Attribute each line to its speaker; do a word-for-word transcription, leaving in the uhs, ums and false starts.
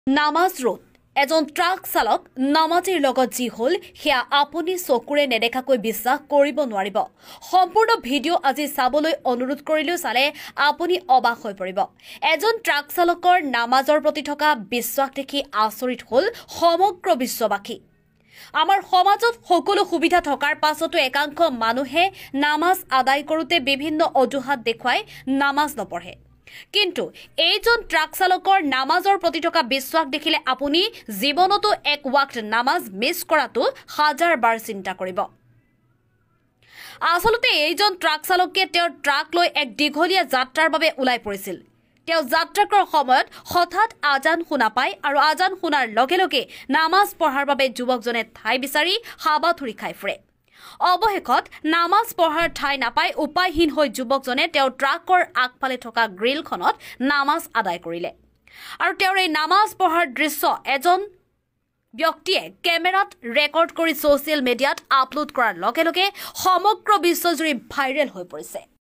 Speaker 1: নামাজ ৰোড এজন ট্ৰাক চালক নামাজৰ লগত যি হল হেয়া আপুনি চকুৰে নেদেখাকৈ বিশ্বাস কৰিব নোৱাৰিব সম্পূৰ্ণ ভিডিও আজি চাবলৈ অনুৰোধ কৰিলেও চালে আপুনি অবাক হৈ পৰিব এজন ট্ৰাক চালকৰ নামাজৰ প্ৰতি থকা বিশ্বাস দেখি আচৰিত হল সমগ্ৰ বিশ্ববাসী আমাৰ সমাজত সকলো সুবিধা থকাৰ পাছতো একাংশ মানুহে নামাজ আদায় কৰোতে বিভিন্ন অজুহাত দেখুৱাই নামাজ নপঢ়ে কিন্তু এইজন ট্ৰাক চালকৰ নামাজৰ প্ৰতি থকা বিশ্বাস দেখিলে আপুনি জীৱনতো এক ওয়াক্ত নামাজ মিছ কৰাটো হাজাৰ বাৰ চিন্তা কৰিব আসলতে এইজন ট্ৰাক চালকে তেওঁৰ ট্ৰাক লৈ এক দীঘলীয়া যাত্ৰাৰ বাবে ওলাই পৰিছিল তেওঁ যাত্ৰা কৰাৰ সময়ত হঠাৎ আজান শুনা পায় আৰু আজান শুনাৰ লগে লগে নামাজ পঢ়াৰ বাবে যুৱকজনে ঠাই বিচাৰি হাবাথুৰি খাই ফুৰে অৱশেষত নামাজ পঢ়াৰ ঠাই নাপায় উপায়হীন হৈ যুৱকজনে তেওঁৰ ট্ৰাকৰ আগফালে থকা গ্ৰিলখনত নামাজ আদায় কৰিলে আৰু তেওঁৰ এই নামাজ পঢ়াৰ দৃশ্য এজন ব্যক্তিয়ে কেমেৰাত ৰেকৰ্ড কৰি সোশ্যাল মিডিয়াত আপলোড কৰাৰ লগে লগে সমগ্ৰ বিশ্বজুৰি ভাইৰেল হৈ পৰিছে।